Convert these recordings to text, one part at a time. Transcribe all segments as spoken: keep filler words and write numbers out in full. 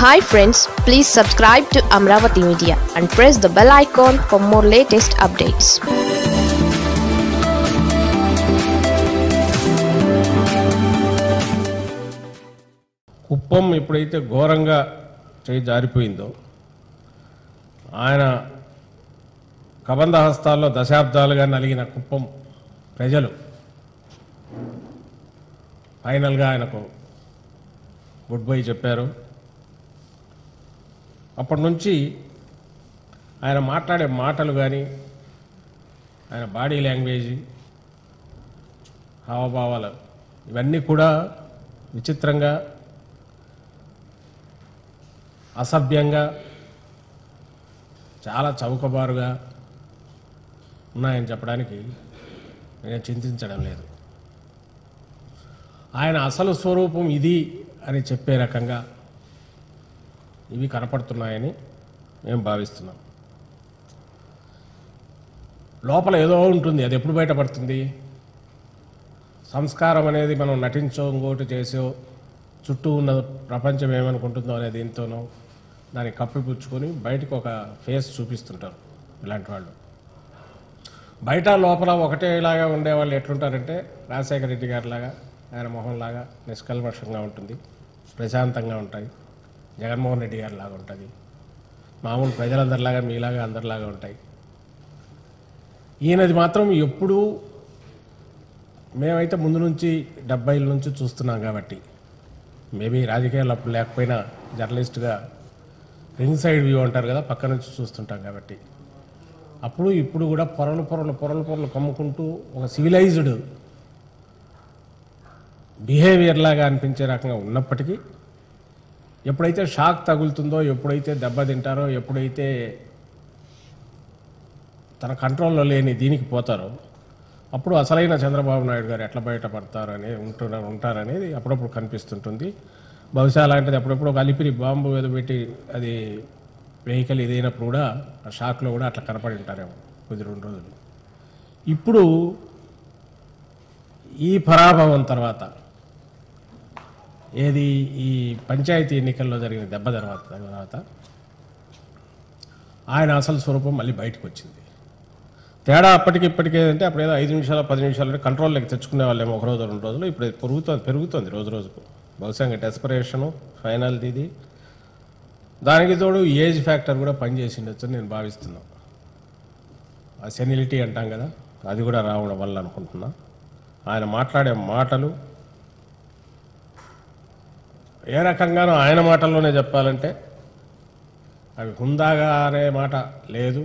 Hi friends, please subscribe to Amravati Media and press the bell icon for more latest updates. Kuppam ఎప్పుడైతే ఘోరంగా చేయి జారిపోయిందో ఆయన కబంధ హస్తాల్లో దశాబ్దాలుగా నలిగిన కుప్పం ప్రజలు ఫైనల్గా ఆయనకు గుడ్ బై చెప్పారు. అప్పటి నుంచి ఆయన మాట్లాడే మాటలు కానీ ఆయన బాడీ లాంగ్వేజ్ హావభావాలు ఇవన్నీ కూడా విచిత్రంగా అసభ్యంగా చాలా చౌకబారుగా ఉన్నాయని చెప్పడానికి నేను చింతించడం లేదు. ఆయన అసలు స్వరూపం ఇది అని చెప్పే రకంగా ఇవి కనపడుతున్నాయని మేము భావిస్తున్నాం. లోపల ఏదో ఉంటుంది, అది ఎప్పుడు బయటపడుతుంది? సంస్కారం అనేది మనం నటించో ఇంకోటి చేసో చుట్టూ ఉన్న ప్రపంచం ఏమనుకుంటుందో అనే దీంతోనో దాన్ని కప్పిపుచ్చుకొని బయటకు ఒక ఫేస్ చూపిస్తుంటారు ఇలాంటి వాళ్ళు. బయట లోపల ఒకటేలాగా ఉండేవాళ్ళు ఎట్లుంటారంటే రాజశేఖర రెడ్డి గారిలాగా ఆయన మొహంలాగా నిష్కల్మషంగా ఉంటుంది, ప్రశాంతంగా ఉంటాయి. జగన్మోహన్ రెడ్డి గారి లాగా ఉంటుంది, మామూలు ప్రజలందరిలాగా మీలాగా అందరిలాగా ఉంటాయి. ఈయనది మాత్రం ఎప్పుడూ మేమైతే ముందు నుంచి డెబ్బైల నుంచి చూస్తున్నాం కాబట్టి, మేబీ రాజకీయాలు అప్పుడు లేకపోయినా జర్నలిస్ట్గా రింగ్ సైడ్ వ్యూ అంటారు కదా, పక్క నుంచి చూస్తుంటాం కాబట్టి అప్పుడు ఇప్పుడు కూడా పొరలు పొరలు పొరలు పొరలు కమ్ముకుంటూ ఒక సివిలైజ్డ్ బిహేవియర్ లాగా అనిపించే రకంగా ఉన్నప్పటికీ ఎప్పుడైతే షాక్ తగులుతుందో, ఎప్పుడైతే దెబ్బతింటారో, ఎప్పుడైతే తన కంట్రోల్లో లేని దీనికి పోతారో అప్పుడు అసలైన చంద్రబాబు నాయుడు గారు ఎట్లా బయటపడతారని ఉంటున్నారు ఉంటారనేది అప్పుడప్పుడు కనిపిస్తుంటుంది. బహుశా అలాంటిది అప్పుడప్పుడు ఒక అలిపిరి బాంబు ఏదో పెట్టి అది వెహికల్ ఇదైనప్పుడు కూడా ఆ షాక్లో కూడా అట్లా కనపడి ఉంటారేమో కొద్ది రెండు రోజులు. ఇప్పుడు ఈ పరాభవం తర్వాత ఏది ఈ పంచాయతీ ఎన్నికల్లో జరిగిన దెబ్బ తర్వాత తర్వాత ఆయన అసలు స్వరూపం మళ్ళీ బయటకు వచ్చింది. తేడా అప్పటికి ఇప్పటికి ఏదంటే అప్పుడు ఏదో ఐదు నిమిషాలు పది నిమిషాలు కంట్రోల్లోకి తెచ్చుకునే వాళ్ళేమో ఒక రోజు రెండు రోజులు, ఇప్పుడు పెరుగుతుంది పెరుగుతుంది రోజు రోజుకు. బహుశా ఇంకా డెస్పరేషను ఫైనల్ది ఇది. దానికి తోడు ఏజ్ ఫ్యాక్టర్ కూడా పనిచేసిండొచ్చు నేను భావిస్తున్నాను. ఆ సెనిలిటీ అంటాం కదా, అది కూడా రావడం వల్ల అనుకుంటున్నా. ఆయన మాట్లాడే మాటలు ఏ రకంగానో ఆయన మాటల్లోనే చెప్పాలంటే అవి హుందాగా అనే మాట లేదు,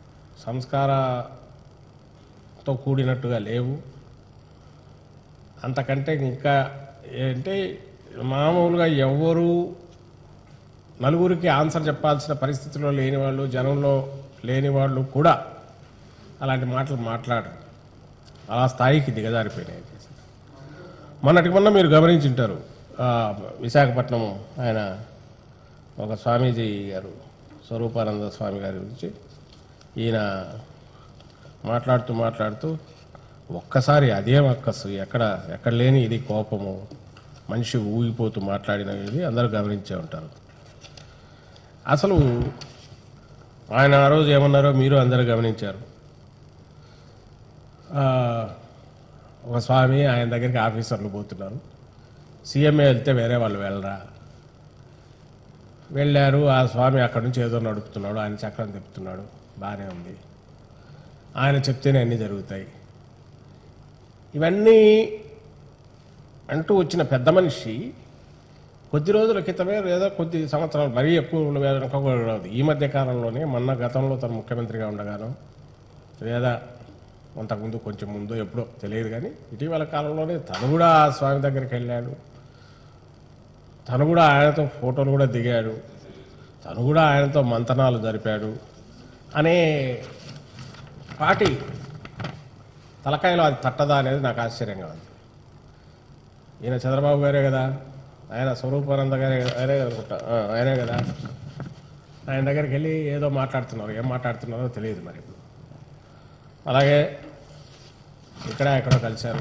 సంస్కారంతో కూడినట్టుగా లేవు. అంతకంటే ఇంకా ఏంటే మామూలుగా ఎవరు నలుగురికి ఆన్సర్ చెప్పాల్సిన పరిస్థితిలో లేని వాళ్ళు, జనంలో లేని వాళ్ళు కూడా అలాంటి మాటలు మాట్లాడరు. అలా స్థాయికి దిగజారిపోయినాయి. మొన్నటికి మొన్న మీరు గమనించుంటారు, విశాఖపట్నం ఆయన ఒక స్వామీజీ గారు స్వరూపానంద స్వామి గారి గురించి ఈయన మాట్లాడుతూ మాట్లాడుతూ ఒక్కసారి అదేం అక్కసు ఎక్కడ ఎక్కడ లేని ఇది కోపము, మనిషి ఊగిపోతూ మాట్లాడినది అందరూ గమనించే ఉంటారు. అసలు ఆయన ఆ రోజు ఏమన్నారో మీరు అందరూ గమనించారు. ఒక స్వామి ఆయన దగ్గరికి ఆఫీసర్లు పోతున్నారు, సీఎంఏ వెళ్తే వేరే వాళ్ళు వెళ్ళరా, వెళ్ళారు. ఆ స్వామి అక్కడి నుంచి ఏదో నడుపుతున్నాడు, ఆయన చక్రం తిప్పుతున్నాడు, బాగానే ఉంది, ఆయన చెప్తేనే అన్నీ జరుగుతాయి. ఇవన్నీ అంటూ వచ్చిన పెద్ద మనిషి కొద్ది రోజుల క్రితమే ఏదో కొద్ది సంవత్సరాలు మరీ ఎక్కువ వెనుకకూడదు, ఈ మధ్య కాలంలోనే మొన్న గతంలో తను ముఖ్యమంత్రిగా ఉండగాను లేదా అంతకుముందు కొంచెం ముందు ఎప్పుడో తెలియదు కానీ ఇటీవల కాలంలోనే తను కూడా ఆ స్వామి దగ్గరికి వెళ్ళాడు, తను కూడా ఆయనతో ఫోటోలు కూడా దిగాడు, తను కూడా ఆయనతో మంతనాలు జరిపాడు అనే పాటి తలకాయలో అది తట్టదా అనేది నాకు ఆశ్చర్యంగా ఉంది. ఈయన చంద్రబాబు గారే కదా, ఆయన స్వరూపానంద గారే ఆయనే అనుకుంటా ఆయనే కదా, ఆయన దగ్గరికి వెళ్ళి ఏదో మాట్లాడుతున్నారు, ఏం మాట్లాడుతున్నారో తెలియదు మరి. అలాగే ఇక్కడ ఎక్కడో కలిశారు,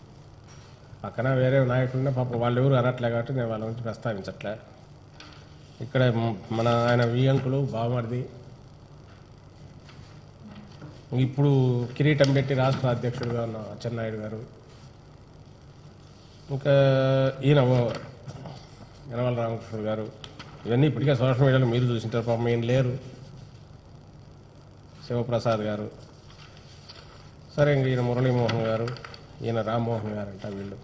పక్కన వేరే నాయకులున్న పాప వాళ్ళు ఎవరు అనట్లే కాబట్టి నేను వాళ్ళ గురించి ప్రస్తావించట్లే. ఇక్కడ మన ఆయన వియంకులు బావమరిది ఇప్పుడు కిరీటం పెట్టి రాష్ట్ర అధ్యక్షుడిగా ఉన్న అచ్చెన్నాయుడు గారు, ఇంకా ఈయన యనమల రామకృష్ణుడు గారు, ఇవన్నీ ఇప్పటికే సోషల్ మీడియాలో మీరు చూసింటారు. పాపం ఈయన లేరు, శివప్రసాద్ గారు, సరే ఇంక ఈయన మురళీమోహన్ గారు, ఈయన రామ్మోహన్ గారు అంట. వీళ్ళు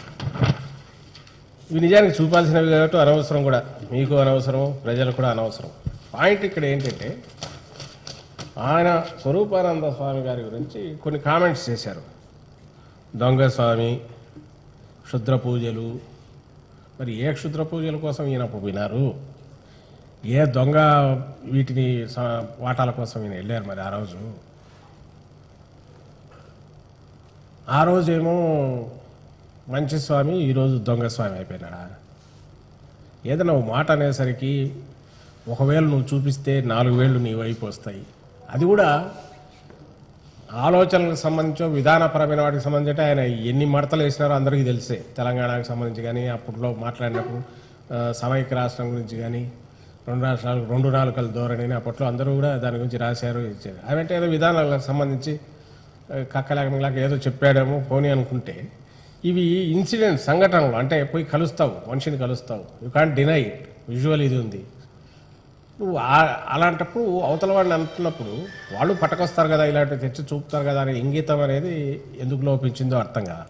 ఇవి నిజానికి చూపాల్సినవి కాబట్టి అనవసరం, కూడా మీకు అనవసరం, ప్రజలకు కూడా అనవసరం. పాయింట్ ఇక్కడ ఏంటంటే ఆయన స్వరూపానంద స్వామి గారి గురించి కొన్ని కామెంట్స్ చేశారు. దొంగ స్వామి, క్షుద్ర పూజలు. మరి ఏ క్షుద్ర పూజల కోసం ఈయన పోయినారు? ఏ దొంగ వీటిని వాటాల కోసం ఈయన వెళ్ళారు? మరి ఆ రోజు ఆ రోజేమో మంచి స్వామి, ఈరోజు దొంగ స్వామి అయిపోయినాడా? ఏదైనా ఒక మాట అనేసరికి ఒకవేళ నువ్వు చూపిస్తే నాలుగు వేళ్ళు నీ వైపు వస్తాయి. అది కూడా ఆలోచనలకు సంబంధించో విధానపరమైన వాటికి సంబంధించి ఆయన ఎన్ని మడతలు వేసినారో అందరికీ తెలిసే. తెలంగాణకు సంబంధించి కానీ, అప్పట్లో మాట్లాడినప్పుడు సమైక్య రాష్ట్రం గురించి కానీ, రెండు రాష్ట్రాలు రెండు నాలుకల ధోరణి అప్పట్లో అందరూ కూడా దాని గురించి రాశారు, ఇచ్చారు. అవంటే ఏదో విధానాలకు సంబంధించి కక్కలేక ఏదో చెప్పాడేమో పోనీ అనుకుంటే, ఇవి ఇన్సిడెంట్ సంఘటనలు. అంటే పోయి కలుస్తావు, మనిషిని కలుస్తావు, you can't deny it. Visual ఇది ఉంది. నువ్వు అలాంటప్పుడు అవతల వాడిని అంటున్నప్పుడు వాళ్ళు పట్టకొస్తారు కదా, ఇలాంటివి తెచ్చి చూపుతారు కదా అనే ఇంగితం అనేది ఎందుకు లోపించిందో అర్థం కాదు.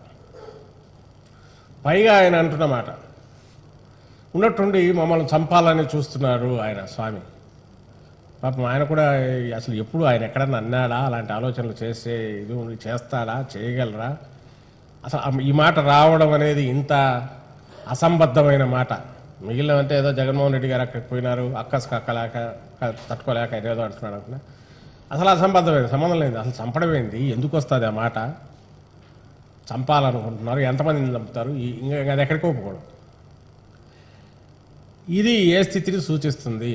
పైగా ఆయన అంటున్నమాట ఉన్నట్టుండి మమ్మల్ని చంపాలని చూస్తున్నారు ఆయన స్వామి. పాపం ఆయన కూడా అసలు ఎప్పుడు ఆయన ఎక్కడన్నా అన్నాడా? అలాంటి ఆలోచనలు చేసే ఇది చేస్తాడా? చేయగలరా? అసలు ఈ మాట రావడం అనేది ఇంత అసంబద్ధమైన మాట. మిగిలినవంటే ఏదో జగన్మోహన్ రెడ్డి గారు అక్కడికి పోయినారు, అక్కస్ కక్కలేక తట్టుకోలేక ఏదో అంటున్నాడు అనుకున్నా. అసలు అసంబద్ధమైంది, సంబంధం లేదు. అసలు చంపడమైంది, ఎందుకు వస్తుంది ఆ మాట? చంపాలనుకుంటున్నారు, ఎంతమందిని చంపుతారు? ఇంకా అది ఎక్కడికి ఒప్పుకోవడం. ఇది ఏ స్థితిని సూచిస్తుంది?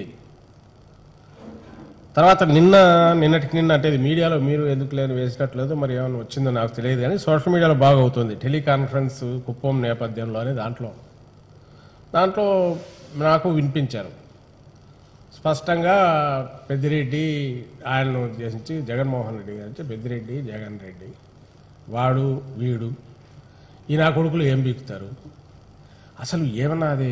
తర్వాత నిన్న నిన్నటికి నిన్న అంటే ఇది మీడియాలో మీరు ఎందుకు లేని వేసినట్లేదు, మరి ఏమైనా వచ్చిందో నాకు తెలియదు, కానీ సోషల్ మీడియాలో బాగా అవుతుంది. టెలికాన్ఫరెన్స్ కుప్పం నేపథ్యంలోనే దాంట్లో దాంట్లో నాకు వినిపించారు స్పష్టంగా. పెద్దిరెడ్డి ఆయనను ఉద్దేశించి, జగన్మోహన్ రెడ్డి గారి పెద్దిరెడ్డి, జగన్ రెడ్డి, వాడు వీడు ఈ నా కొడుకులు ఏం బీకుతారు? అసలు ఏమన్నా అది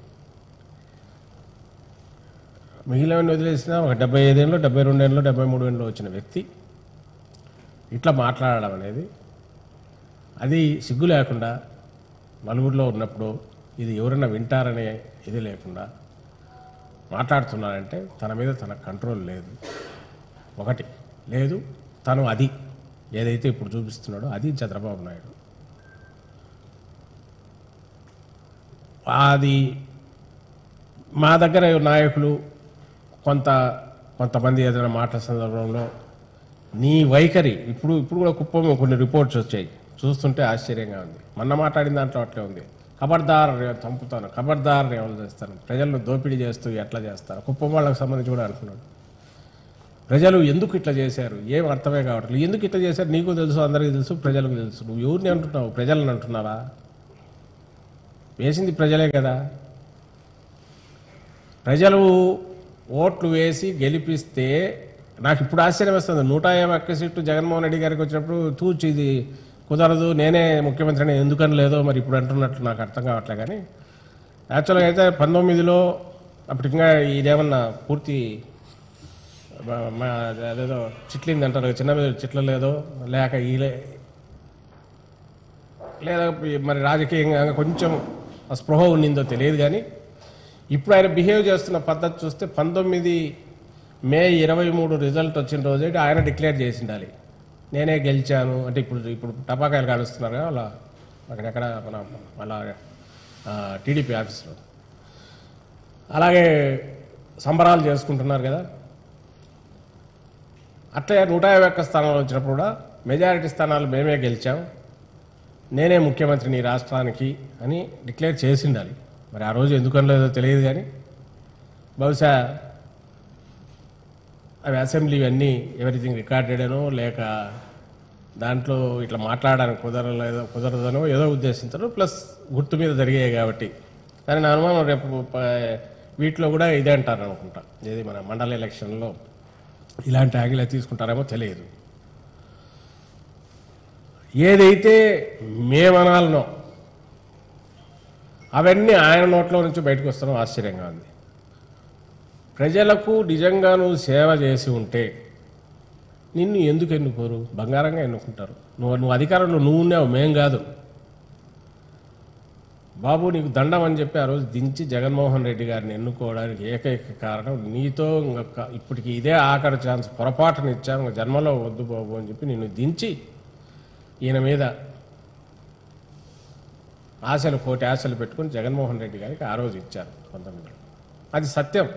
మిగిలినవన్నీ వదిలేసినా ఒక డెబ్బై ఐదేళ్ళు డెబ్బై రెండేళ్ళు డెబ్బై మూడు ఏళ్ళు వచ్చిన వ్యక్తి ఇట్లా మాట్లాడడం అనేది, అది సిగ్గు లేకుండా నలుగురిలో ఉన్నప్పుడు ఇది ఎవరైనా వింటారనే ఇది లేకుండా మాట్లాడుతున్నారంటే తన మీద తన కంట్రోల్ లేదు. ఒకటి లేదు, తను అది ఏదైతే ఇప్పుడు చూపిస్తున్నాడో అది చంద్రబాబు నాయుడు. అది మా దగ్గర నాయకులు కొంత కొంతమంది ఏదైనా మాటల సందర్భంలో నీ వైఖరి ఇప్పుడు ఇప్పుడు కూడా కుప్పం కొన్ని రిపోర్ట్స్ వచ్చాయి, చూస్తుంటే ఆశ్చర్యంగా ఉంది. మొన్న మాట్లాడిన దాంట్లో అట్లే ఉంది. ఖబర్దార్ చంపుతాను, ఖబర్దార్ ఏమైనా చేస్తాను, ప్రజలను దోపిడీ చేస్తూ ఎట్లా చేస్తారు. కుప్పం వాళ్ళకి సంబంధించి కూడా అంటున్నాడు. ప్రజలు ఎందుకు ఇట్లా చేశారు ఏం అర్థమే కావట్లేదు. ఎందుకు ఇట్లా చేశారు నీకు తెలుసు, అందరికీ తెలుసు, ప్రజలకు తెలుసు. నువ్వు ఎవరిని అంటున్నావు? ప్రజలను అంటున్నావా? వేసింది ప్రజలే కదా. ప్రజలు ఓట్లు వేసి గెలిపిస్తే నాకు ఇప్పుడు ఆశ్చర్యం వస్తుంది. నూట యాభై ఒక్క సీట్లు జగన్మోహన్ రెడ్డి గారికి వచ్చినప్పుడు తూచి ఇది కుదరదు, నేనే ముఖ్యమంత్రిని ఎందుకని లేదో మరి ఇప్పుడు అంటున్నట్లు నాకు అర్థం కావట్లే. కానీ యాక్చువల్గా అయితే పంతొమ్మిదిలో అప్పుడు ఇంకా ఇదేమన్నా పూర్తి అదేదో చిట్లింది అంటారు, చిన్న మీద చిట్ల లేదో లేక ఈలే లేదా మరి రాజకీయంగా కొంచెం స్పృహ ఉన్నిందో తెలియదు. కానీ ఇప్పుడు ఆయన బిహేవ్ చేస్తున్న పద్ధతి చూస్తే పంతొమ్మిది మే ఇరవై మూడు రిజల్ట్ వచ్చిన రోజే ఆయన డిక్లేర్ చేసి ఉండాలి, నేనే గెలిచాను అంటే. ఇప్పుడు ఇప్పుడు టపాకాయలు కాలుస్తున్నారు కదా అలా అక్కడెక్కడ మన అలా టీడీపీ ఆఫీస్లో అలాగే సంబరాలు చేసుకుంటున్నారు కదా. అట్లే నూట యాభై ఒక్క స్థానాలు వచ్చినప్పుడు కూడా మెజారిటీ స్థానాలు మేమే గెలిచాం, నేనే ముఖ్యమంత్రిని ఈ రాష్ట్రానికి అని డిక్లేర్ చేసి ఉండాలి. మరి ఆ రోజు ఎందుకని లేదో తెలియదు. కానీ బహుశా అవి అసెంబ్లీ అన్నీ ఎవ్రీథింగ్ రికార్డెడనో లేక దాంట్లో ఇట్లా మాట్లాడడానికి కుదరలేదో కుదరదనో ఏదో ఉద్దేశించరు. ప్లస్ గుర్తు మీద జరిగాయి కాబట్టి. కానీ నా అనుమానం రేపు వీటిలో కూడా ఇదే అంటారు అనుకుంటా, ఏది మన మండల ఎలక్షన్లో ఇలాంటి యాంగిలే తీసుకుంటారేమో తెలియదు. ఏదైతే మేమనాలనో అవన్నీ ఆయన నోట్లో నుంచి బయటకు వస్తానో ఆశ్చర్యంగా ఉంది. ప్రజలకు నిజంగా నువ్వు సేవ చేసి ఉంటే నిన్ను ఎందుకు ఎన్నుకోరు? బంగారంగా ఎన్నుకుంటారు. నువ్వు నువ్వు అధికారంలో నువ్వు ఉన్నావు, మేం కాదు. బాబు నీకు దండం అని చెప్పి ఆ రోజు దించి జగన్మోహన్ రెడ్డి గారిని ఎన్నుకోవడానికి ఏకైక కారణం నీతో ఇంకా ఇప్పటికి ఇదే ఆఖరి ఛాన్స్, పొరపాటుని ఇచ్చాను, జన్మలో వద్దు బాబు అని చెప్పి నిన్ను దించి ఈయన మీద ఆశలు కోటి ఆశలు పెట్టుకుని జగన్మోహన్ రెడ్డి గారికి ఆ రోజు ఇచ్చారు పంతొమ్మిదిలో. అది సత్యం.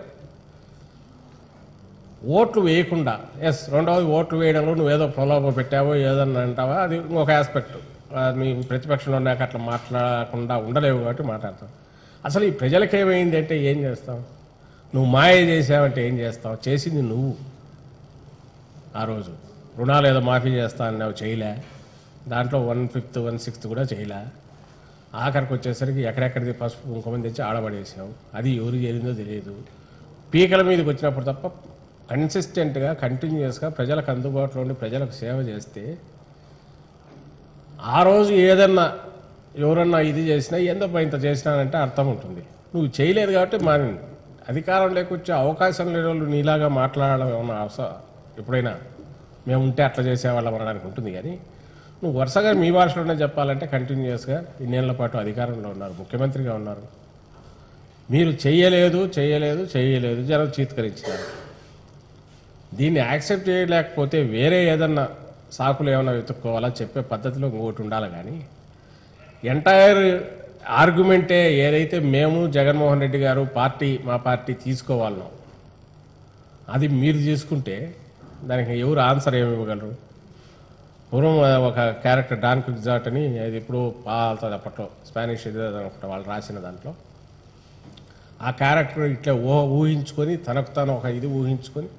ఓట్లు వేయకుండా, ఎస్ రెండవది ఓట్లు వేయడంలో నువ్వేదో ప్రలోభ పెట్టావో ఏదన్నా అంటావా, అది ఇంకొక ఆస్పెక్ట్. నీ ప్రతిపక్షంలో ఉన్నాక అట్లా మాట్లాడకుండా ఉండలేవు కాబట్టి మాట్లాడతావు. అసలు ఈ ప్రజలకు ఏమైంది అంటే ఏం చేస్తావు? నువ్వు మాయ చేసావంటే ఏం చేస్తావు? చేసింది నువ్వు. ఆ రోజు రుణాలు ఏదో మాఫీ చేస్తా అన్నావు, చేయలే. దాంట్లో వన్ ఫిఫ్త్ వన్ సిక్స్త్ కూడా చేయలే. ఆఖరికి వచ్చేసరికి ఎక్కడెక్కడిది పసుపు కుంకుమని తెచ్చి ఆడబడేసావు. అది ఎవరు చేరిందో తెలియదు. పీకల మీదకి వచ్చినప్పుడు తప్ప కన్సిస్టెంట్గా కంటిన్యూస్గా ప్రజలకు అందుబాటులో ఉండి ప్రజలకు సేవ చేస్తే ఆ రోజు ఏదన్నా ఎవరన్నా ఇది చేసినా ఎందుకు ఇంత చేసినానంటే అర్థం ఉంటుంది. నువ్వు చేయలేదు కాబట్టి మా అధికారం లేకొచ్చే అవకాశం లేని వాళ్ళు నీలాగా మాట్లాడడం ఏమన్నా అవసరం? ఎప్పుడైనా మేము ఉంటే అట్లా చేసేవాళ్ళం అనడానికి ఉంటుంది. కానీ నువ్వు వరుసగా మీ భాషలోనే చెప్పాలంటే కంటిన్యూస్గా ఇన్నేళ్ల పాటు అధికారంలో ఉన్నారు, ముఖ్యమంత్రిగా ఉన్నారు. మీరు చెయ్యలేదు చెయ్యలేదు చెయ్యలేదు జనం చీత్కరించినారు. దీన్ని యాక్సెప్ట్ చేయలేకపోతే వేరే ఏదన్నా సాకులు ఏమైనా వెతుక్కోవాలా చెప్పే పద్ధతిలో ఇంకోటి ఉండాలి. కానీ ఎంటైర్ ఆర్గ్యుమెంటే ఏదైతే మేము జగన్మోహన్ రెడ్డి గారు పార్టీ మా పార్టీ తీసుకోవాలనో అది మీరు తీసుకుంటే దానికి ఎవరు ఆన్సర్ ఏమి ఇవ్వగలరు? పూర్వం ఒక క్యారెక్టర్ డాన్ క్విగ్జాట్ అని, అది ఇప్పుడు పాల్తుంది అప్పట్లో, స్పానిష్ అనుకుంటా వాళ్ళు రాసిన దాంట్లో. ఆ క్యారెక్టర్ ఇట్లా ఊహ ఊహించుకొని తనకు తాను ఒక ఇది ఊహించుకొని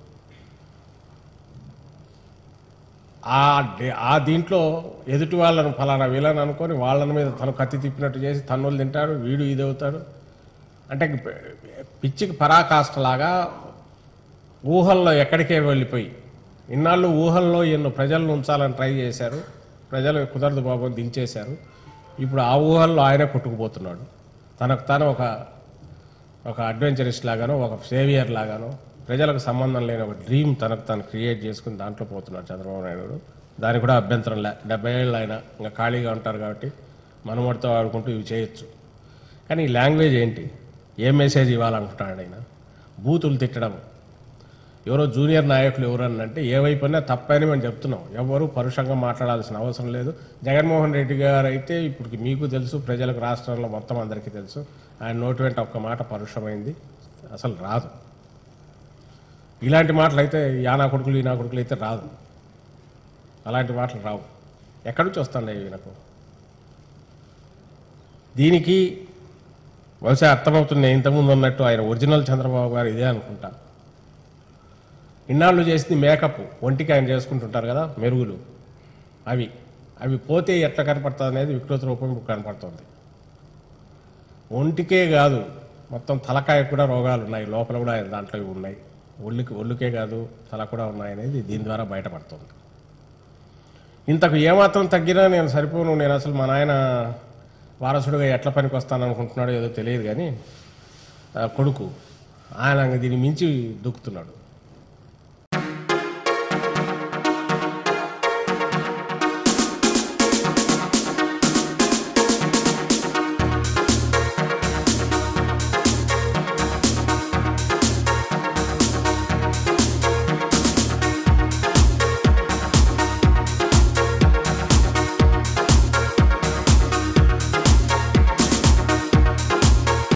ఆ ఆ దీంట్లో ఎదుటి వాళ్ళను ఫలానా వీళ్ళని అనుకొని వాళ్ళని మీద తను కత్తి తిప్పినట్టు చేసి తన్నులు తింటాడు, వీడు ఇది అవుతాడు. అంటే పిచ్చికి పరాకాష్టలాగా ఊహల్లో ఎక్కడికే వెళ్ళిపోయి ఇన్నాళ్ళు ఊహల్లో ఎన్నో ప్రజలను ఉంచాలని ట్రై చేశారు. ప్రజలు కుదరదు బాబు దించేశారు. ఇప్పుడు ఆ ఊహల్లో ఆయనే కొట్టుకుపోతున్నాడు. తనకు తాను ఒక ఒక అడ్వెంచరిస్ట్ లాగానో ఒక సేవియర్ లాగానో ప్రజలకు సంబంధం లేని ఒక డ్రీమ్ తనకు తాను క్రియేట్ చేసుకుని దాంట్లో పోతున్నాడు చంద్రబాబు నాయుడు. దానికి కూడా అభ్యంతరం లే, డెబ్బై ఏళ్ళు ఆయన ఇంకా ఖాళీగా ఉంటారు కాబట్టి మనమడితో ఆడుకుంటూ ఇవి చేయొచ్చు. కానీ ఈ లాంగ్వేజ్ ఏంటి? ఏం మెసేజ్ ఇవ్వాలనుకుంటాడు ఆయన? బూతులు తిట్టడం. ఎవరో జూనియర్ నాయకులు ఎవరన్నంటే ఏ వైపున్నా తప్పని మేము చెప్తున్నాం. ఎవరు పరుషంగా మాట్లాడాల్సిన అవసరం లేదు. జగన్మోహన్ రెడ్డి గారు అయితే ఇప్పుడు మీకు తెలుసు, ప్రజలకు రాష్ట్రంలో మొత్తం అందరికీ తెలుసు, ఆయన నోటి వెంట ఒక్క మాట పరుషమైంది అసలు రాదు. ఇలాంటి మాటలు అయితే యానా కొడుకులు ఈనా కొడుకులు అయితే రాదు. అలాంటి మాటలు రావు. ఎక్కడి నుంచి వస్తాయి ఈయనకు? దీనికి బహుశా అర్థమవుతుంది ఇంతకుముందు ఉన్నట్టు ఆయన ఒరిజినల్ చంద్రబాబు గారు ఇదే అనుకుంటా. ఇన్నాళ్ళు చేసింది మేకప్, ఒంటికి ఆయన చేసుకుంటుంటారు కదా మెరుగులు, అవి అవి పోతే ఎట్లా కనపడుతుంది అనేది వికృత రూపం కనపడుతుంది. ఒంటికే కాదు మొత్తం తలకాయ కూడా రోగాలు ఉన్నాయి, లోపల కూడా ఆయన దాంట్లో ఉన్నాయి. ఒళ్ళుకి ఒళ్ళుకే కాదు తల కూడా ఉన్నాయనేది దీని ద్వారా బయటపడుతుంది. ఇంతకు ఏమాత్రం తగ్గినా నేను సరిపోను, నేను అసలు మా నాయన వారసుడిగా ఎట్లా పనికి వస్తాను అనుకుంటున్నాడో ఏదో తెలియదు. కానీ కొడుకు ఆయన దీన్ని మించి దూకుతున్నాడు.